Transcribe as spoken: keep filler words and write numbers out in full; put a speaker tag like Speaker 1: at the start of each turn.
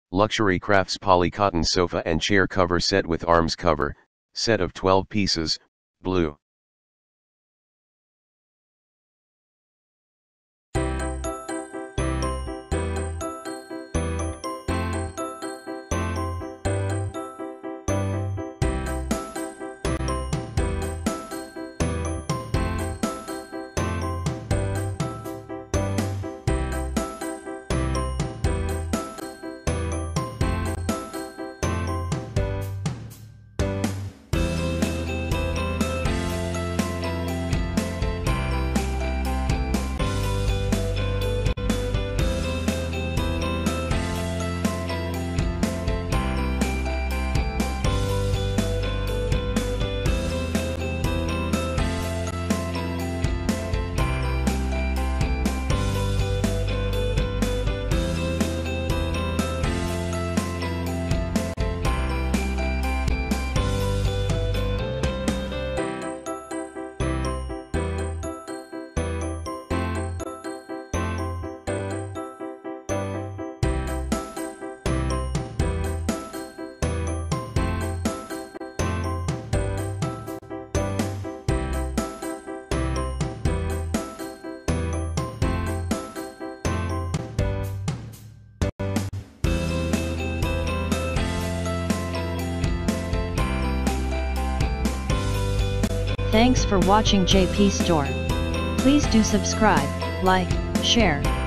Speaker 1: Luxury Crafts Pollycotton Sofa and Chair Cover Set with Arms Cover, set of twelve pieces, blue.
Speaker 2: Thanks for watching J P Store. Please do subscribe, like, share,